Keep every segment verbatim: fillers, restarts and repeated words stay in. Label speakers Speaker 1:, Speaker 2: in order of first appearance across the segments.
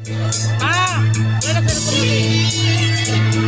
Speaker 1: Ah, enak saya pergi.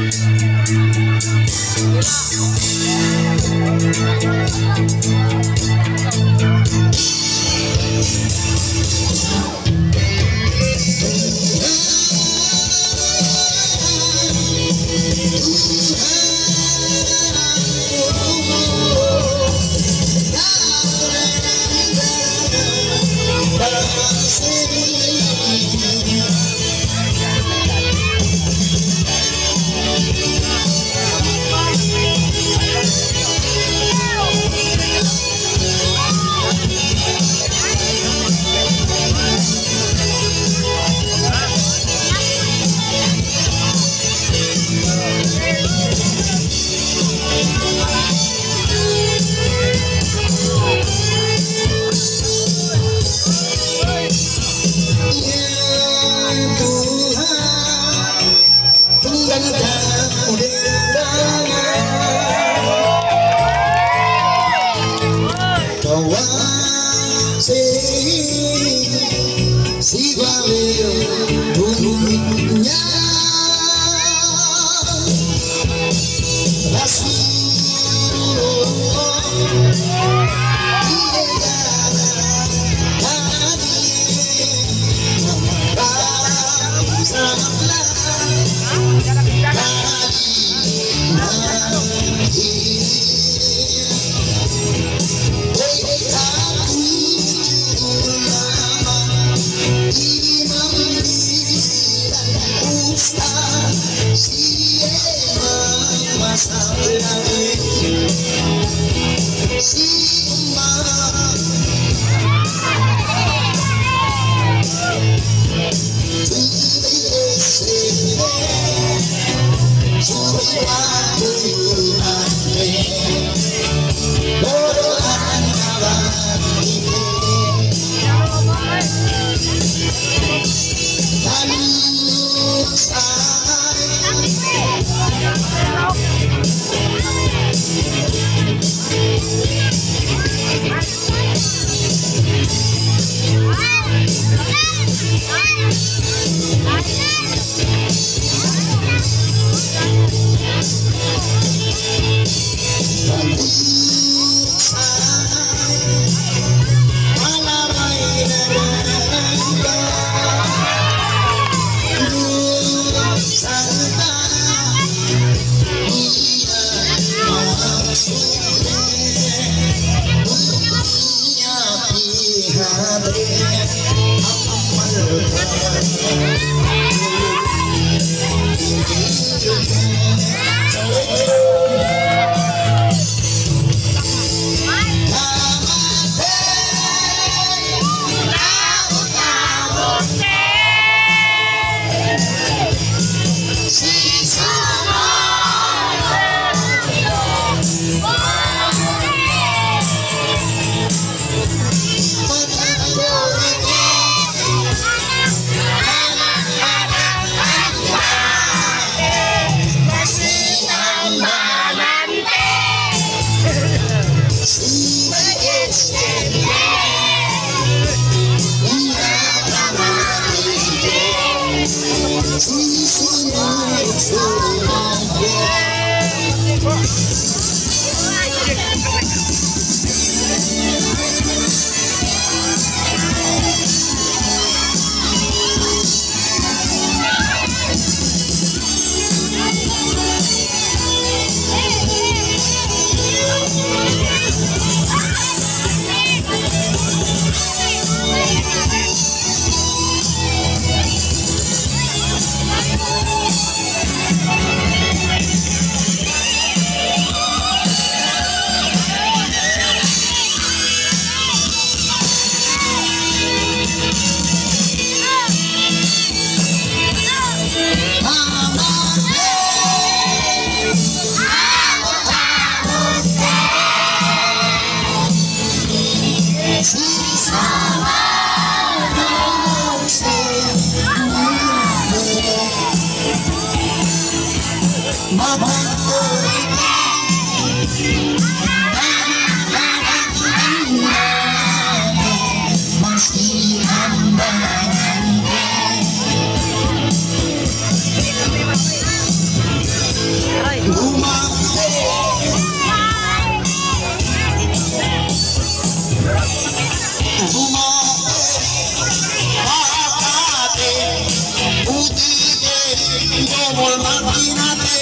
Speaker 2: Mul makinate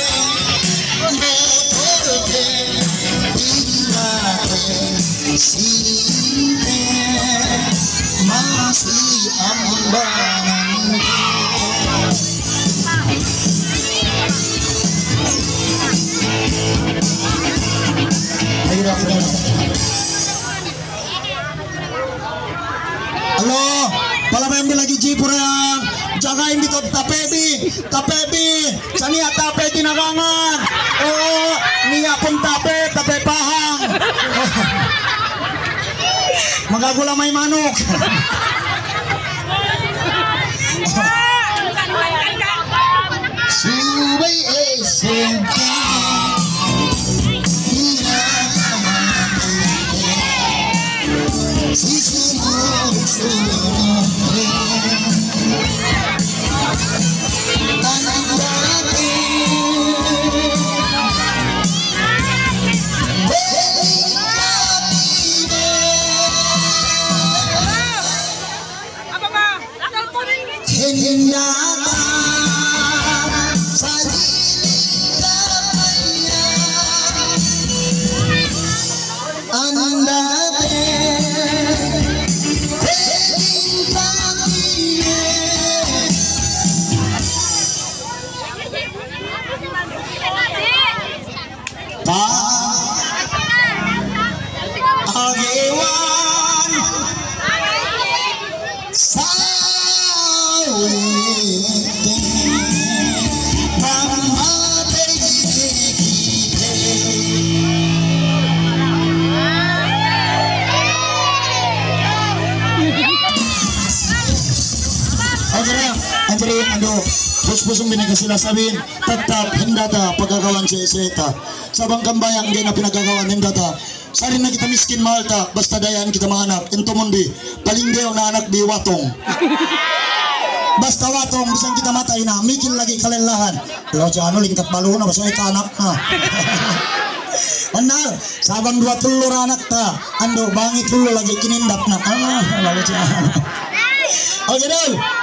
Speaker 2: motorke tinggalke sini masih ambanan. Halo, pala membi lagi jipuran. Jagain dito tapedi, tapedi. Sania tapedi nagangan. Oh, niya pun tape, tape pahang. Magagula may manok. Subay esente. Si sumur sumur Anjari ando pus-pusong binigay sila sabihin tetap hindata pagkagawan si Seta sabang kambayang di na pinagagawan hindata sari na kita miskin mahal ta basta dayan kita mga anak ento mundi palinggaw na anak di watong basta watong bisang kita matay na mikil lagi kalelahan lo jano lingkat balu na basta ika anak na Anal, sabang dua telur anak ta ando bangit dulu lagi kinindap na ah lalu jano oke dong.